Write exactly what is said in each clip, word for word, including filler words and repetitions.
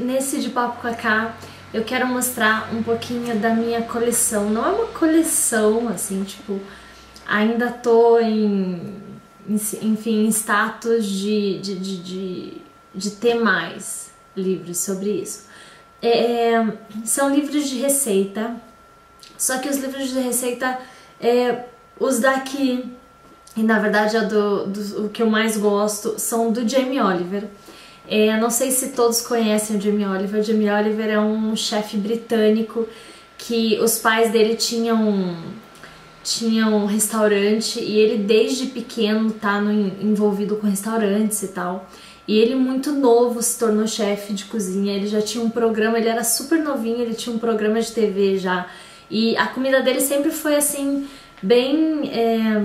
nesse De Papo com a Ká, eu quero mostrar um pouquinho da minha coleção. Não é uma coleção, assim, tipo, ainda tô em, enfim, em status de, de, de, de, de ter mais livros sobre isso. É, são livros de receita, só que os livros de receita, é, os daqui, e na verdade é do, do, o que eu mais gosto, são do Jamie Oliver. É, não sei se todos conhecem o Jamie Oliver. O Jamie Oliver é um chefe britânico que os pais dele tinham, tinham um restaurante e ele desde pequeno tá no, envolvido com restaurantes e tal. E ele muito novo se tornou chefe de cozinha, ele já tinha um programa, ele era super novinho, ele tinha um programa de T V já. E a comida dele sempre foi assim, bem é,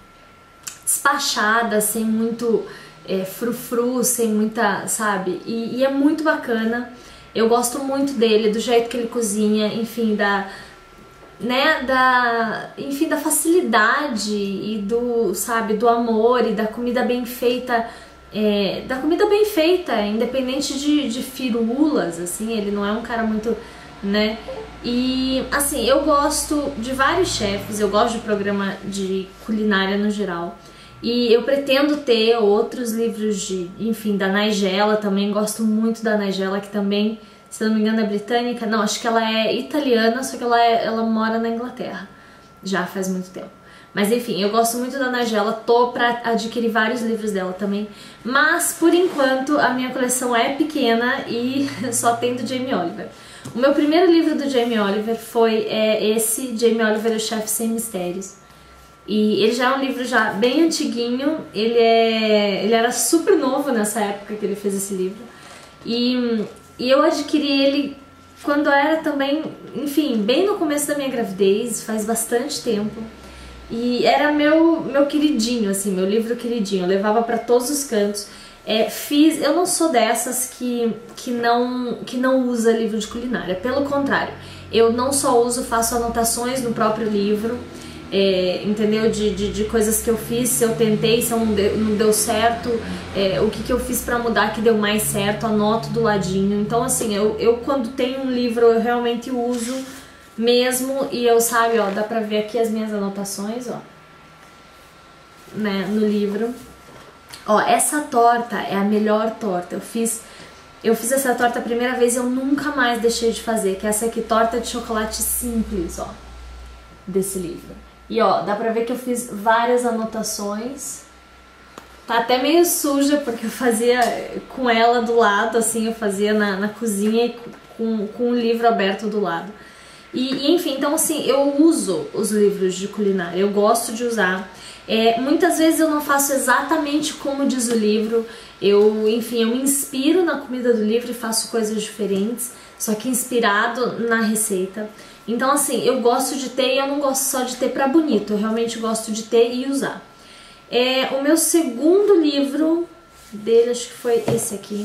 despachada, sem muito... É, frufru, sem muita, sabe? E, e é muito bacana. Eu gosto muito dele, do jeito que ele cozinha, enfim, da, né, da, enfim, da facilidade e do, sabe, do amor e da comida bem feita, é, da comida bem feita, independente de, de firulas, assim, ele não é um cara muito, né? E, assim, eu gosto de vários chefes, eu gosto de programa de culinária no geral. E eu pretendo ter outros livros de, enfim, da Nigella também, gosto muito da Nigella, que também, se não me engano, é britânica. Não, acho que ela é italiana, só que ela, é, ela mora na Inglaterra, já faz muito tempo. Mas enfim, eu gosto muito da Nigella, tô pra adquirir vários livros dela também. Mas, por enquanto, a minha coleção é pequena e só tem do Jamie Oliver. O meu primeiro livro do Jamie Oliver foi é, esse, Jamie Oliver, o Chefe Sem Mistérios. E ele já é um livro já bem antiguinho, ele, é, ele era super novo nessa época que ele fez esse livro. E, e eu adquiri ele quando era também, enfim, bem no começo da minha gravidez, faz bastante tempo. E era meu, meu queridinho, assim, meu livro queridinho, eu levava pra todos os cantos. É, fiz, eu não sou dessas que, que, não, que não usa livro de culinária, pelo contrário, eu não só uso, faço anotações no próprio livro. É, entendeu? De, de, de coisas que eu fiz, se eu tentei, se eu não deu, não deu certo, é, o que, que eu fiz pra mudar que deu mais certo, anoto do ladinho. Então assim, eu, eu quando tenho um livro eu realmente uso mesmo e eu, sabe, ó, dá pra ver aqui as minhas anotações, ó, né, no livro. Ó, essa torta é a melhor torta, eu fiz... Eu fiz essa torta a primeira vez e eu nunca mais deixei de fazer, que é essa aqui, torta de chocolate simples, ó, desse livro. E ó, dá pra ver que eu fiz várias anotações. Tá até meio suja, porque eu fazia com ela do lado, assim, eu fazia na, na cozinha e com, com o livro aberto do lado. E, e enfim, então assim, eu uso os livros de culinária, eu gosto de usar. É, muitas vezes eu não faço exatamente como diz o livro, eu, enfim, eu me inspiro na comida do livro e faço coisas diferentes, só que inspirado na receita. Então assim, eu gosto de ter e eu não gosto só de ter pra bonito, eu realmente gosto de ter e usar. É, o meu segundo livro dele, acho que foi esse aqui.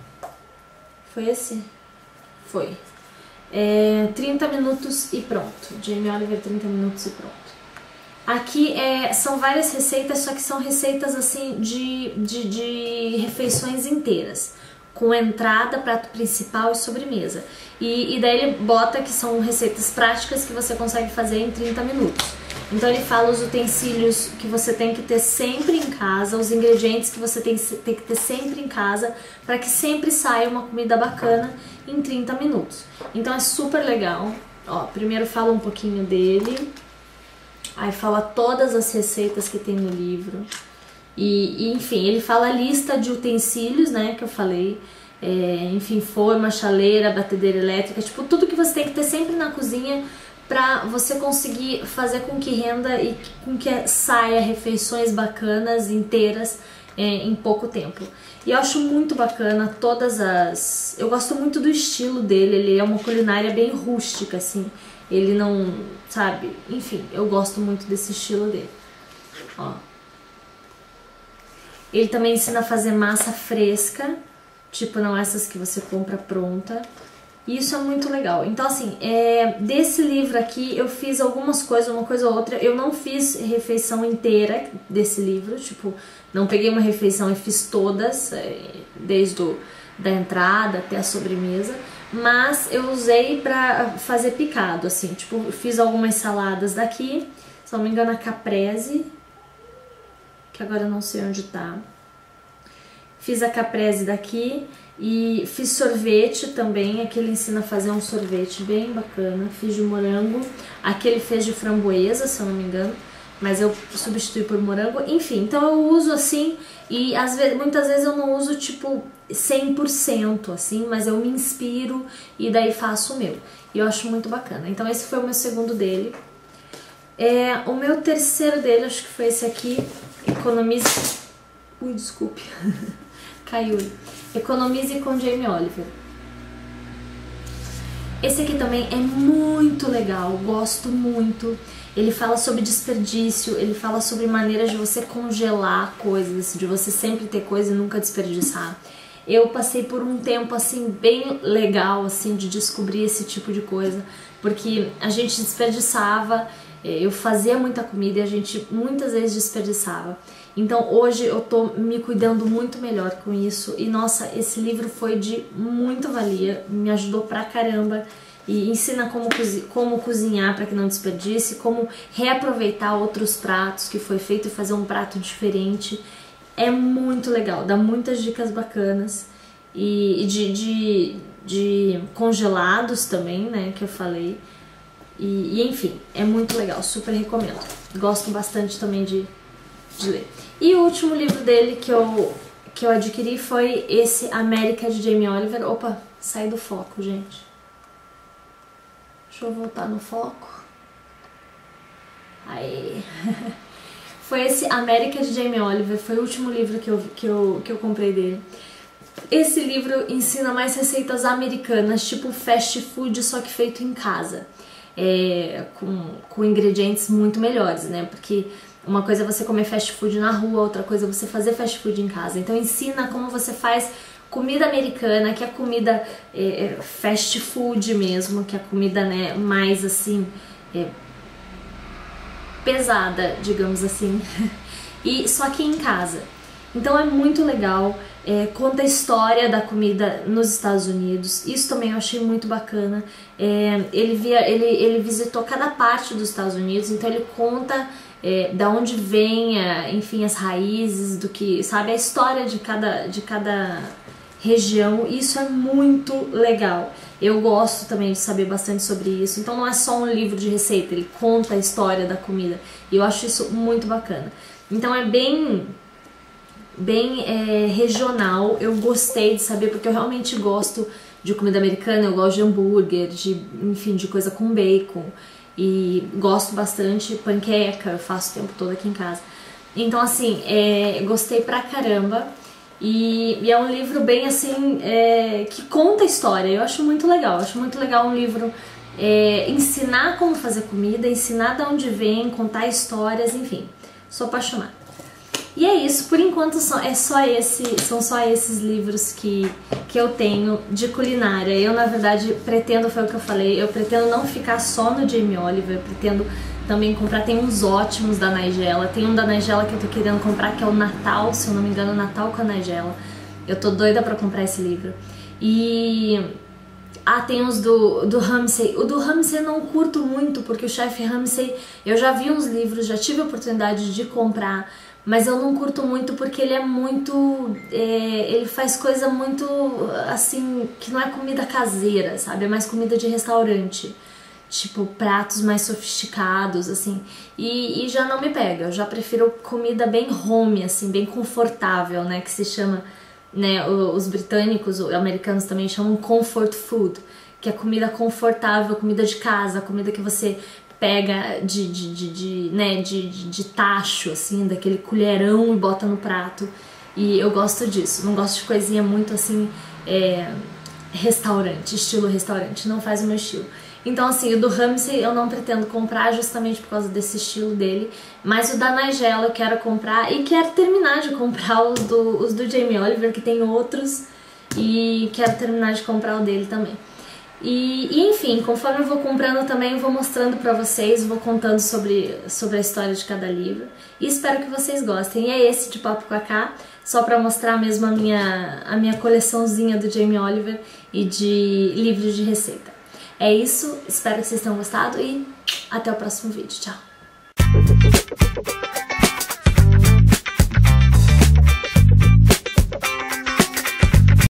Foi esse? Foi. É, trinta minutos e pronto. Jamie Oliver, trinta minutos e pronto. Aqui é, são várias receitas, só que são receitas assim de, de, de refeições inteiras, com entrada, prato principal e sobremesa. E, e daí ele bota que são receitas práticas que você consegue fazer em trinta minutos. Então ele fala os utensílios que você tem que ter sempre em casa, os ingredientes que você tem, tem que ter sempre em casa, para que sempre saia uma comida bacana em trinta minutos. Então é super legal. Ó, primeiro fala um pouquinho dele, aí fala todas as receitas que tem no livro. E, e enfim, ele fala a lista de utensílios, né, que eu falei, é, enfim, forma, chaleira, batedeira elétrica, tipo, tudo que você tem que ter sempre na cozinha pra você conseguir fazer com que renda e com que saia refeições bacanas, inteiras, é, em pouco tempo. E eu acho muito bacana todas as... Eu gosto muito do estilo dele, ele é uma culinária bem rústica, assim, ele não, sabe, enfim, eu gosto muito desse estilo dele. Ó. Ele também ensina a fazer massa fresca, tipo não essas que você compra pronta. E isso é muito legal. Então assim, é, desse livro aqui eu fiz algumas coisas, uma coisa ou outra. Eu não fiz refeição inteira desse livro, tipo, não peguei uma refeição e fiz todas, é, desde o, da entrada até a sobremesa, mas eu usei pra fazer picado, assim, tipo, fiz algumas saladas daqui, se não me engano a caprese, que agora eu não sei onde tá. Fiz a caprese daqui e fiz sorvete também, aqui ele ensina a fazer um sorvete bem bacana, fiz de morango, aqui ele fez de framboesa, se eu não me engano, mas eu substituí por morango, enfim, então eu uso assim, e às vezes, muitas vezes eu não uso tipo cem por cento assim, mas eu me inspiro e daí faço o meu, e eu acho muito bacana. Então esse foi o meu segundo dele. É, o meu terceiro dele, acho que foi esse aqui, Economize... Ui, desculpe, caiu. Economize com Jamie Oliver. Esse aqui também é muito legal, gosto muito. Ele fala sobre desperdício, ele fala sobre maneiras de você congelar coisas, de você sempre ter coisa e nunca desperdiçar. Eu passei por um tempo assim bem legal assim de descobrir esse tipo de coisa, porque a gente desperdiçava, eu fazia muita comida e a gente muitas vezes desperdiçava. Então hoje eu tô me cuidando muito melhor com isso e nossa, esse livro foi de muita valia, me ajudou pra caramba e ensina como, cozi como cozinhar para que não desperdice, como reaproveitar outros pratos que foi feito e fazer um prato diferente. É muito legal, dá muitas dicas bacanas e, e de, de, de congelados também, né, que eu falei. E, e enfim, é muito legal, super recomendo. Gosto bastante também de, de ler. E o último livro dele que eu, que eu adquiri foi esse América de Jamie Oliver. Opa, saí do foco, gente. Deixa eu voltar no foco. Aí. Foi esse América de Jamie Oliver, foi o último livro que eu, que, eu, que eu comprei dele. Esse livro ensina mais receitas americanas, tipo fast food, só que feito em casa. É, com, com ingredientes muito melhores, né? Porque uma coisa é você comer fast food na rua, outra coisa é você fazer fast food em casa. Então ensina como você faz comida americana, que é comida é, fast food mesmo, que é comida, né, mais assim... É, pesada, digamos assim, e só que em casa. Então é muito legal, é, conta a história da comida nos Estados Unidos, isso também eu achei muito bacana. É, ele, via, ele, ele visitou cada parte dos Estados Unidos, então ele conta é, da onde vem, é, enfim, as raízes, do que, sabe, a história de cada, de cada região, e isso é muito legal. Eu gosto também de saber bastante sobre isso, então não é só um livro de receita, ele conta a história da comida, e eu acho isso muito bacana. Então é bem, bem é, regional, eu gostei de saber, porque eu realmente gosto de comida americana, eu gosto de hambúrguer, de, enfim, de coisa com bacon, e gosto bastante de panqueca, eu faço o tempo todo aqui em casa. Então assim, é, gostei pra caramba. E, e é um livro bem assim, é, que conta a história, eu acho muito legal, eu acho muito legal um livro é, ensinar como fazer comida, ensinar de onde vem, contar histórias, enfim, sou apaixonada. E é isso, por enquanto são, é só esse, são só esses livros que, que eu tenho de culinária. Eu na verdade pretendo, foi o que eu falei, eu pretendo não ficar só no Jamie Oliver, pretendo também comprar, tem uns ótimos da Nigella, tem um da Nigella que eu tô querendo comprar que é o Natal, se eu não me engano, Natal com a Nigella. Eu tô doida pra comprar esse livro. E... ah, tem os do, do Ramsay. O do Ramsay eu não curto muito, porque o chefe Ramsay, eu já vi uns livros, já tive a oportunidade de comprar, mas eu não curto muito porque ele é muito... É, ele faz coisa muito, assim, que não é comida caseira, sabe? É mais comida de restaurante. Tipo, pratos mais sofisticados, assim, e, e já não me pega, eu já prefiro comida bem home, assim, bem confortável, né, que se chama, né, os britânicos, os americanos também chamam comfort food, que é comida confortável, comida de casa, comida que você pega de, de, de, de né, de, de, de tacho, assim, daquele colherão e bota no prato, e eu gosto disso, não gosto de coisinha muito, assim, é, restaurante, estilo restaurante, não faz o meu estilo. Então assim, o do Ramsay eu não pretendo comprar justamente por causa desse estilo dele, mas o da Nigella eu quero comprar e quero terminar de comprar os do, os do Jamie Oliver, que tem outros, e quero terminar de comprar o dele também. E, e enfim, conforme eu vou comprando também, eu vou mostrando pra vocês, vou contando sobre, sobre a história de cada livro. E espero que vocês gostem. E é esse de Papo com a K, só pra mostrar mesmo a minha, a minha coleçãozinha do Jamie Oliver e de livros de receita. É isso, espero que vocês tenham gostado e até o próximo vídeo. Tchau!